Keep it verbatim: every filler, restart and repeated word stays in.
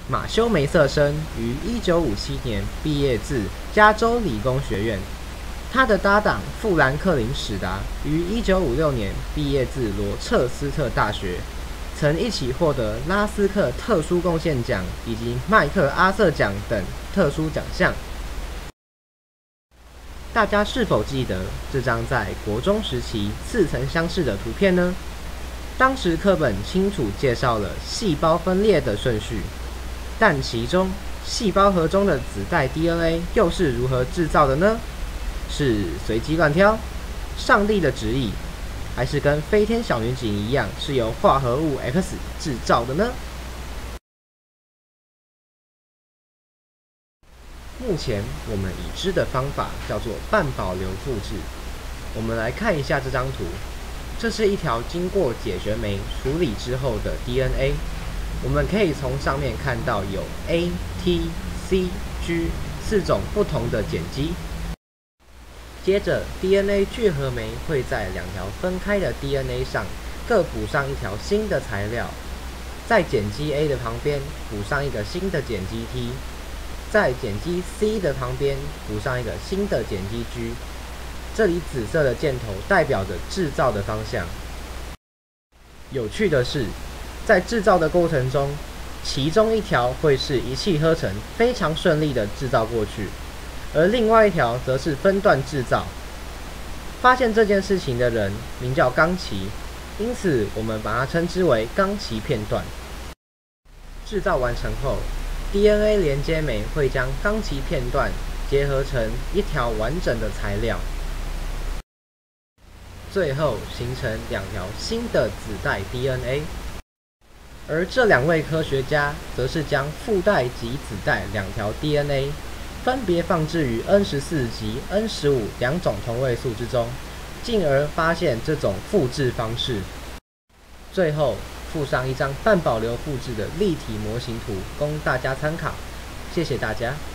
马修·梅瑟生于一九五七年毕业自加州理工学院，他的搭档富兰克林·史达于一九五六年毕业自罗彻斯特大学，曾一起获得拉斯克特殊贡献奖以及麦克阿瑟奖等特殊奖项。大家是否记得这张在国中时期似曾相识的图片呢？当时课本清楚介绍了细胞分裂的顺序，但其中细胞核中的子代 D N A 又是如何制造的呢？是随机乱挑、上帝的旨意，还是跟飞天小女警一样是由化合物 X 制造的呢？目前我们已知的方法叫做半保留复制。我们来看一下这张图，这是一条经过解决酶处理之后的 D N A。我们可以从上面看到有 A、T、C、G 四种不同的碱基。接着 D N A 聚合酶会在两条分开的 D N A 上各补上一条新的材料，在碱基 A 的旁边补上一个新的碱基 T， 在碱基 C 的旁边补上一个新的碱基 G。这里紫色的箭头代表着制造的方向。有趣的是，在制造的过程中，其中一条会是一气呵成，非常顺利的制造过去，而另外一条则是分段制造。发现这件事情的人名叫冈崎，因此我们把它称之为冈崎片段。制造完成后 ，D N A 连接酶会将冈崎片段结合成一条完整的材料，最后形成两条新的子代 D N A。而这两位科学家则是将父代及子代两条 D N A 分别放置于 N 十四 及 N 十五 两种同位素之中，进而发现这种复制方式。最后附上一张半保留复制的立体模型图供大家参考。谢谢大家。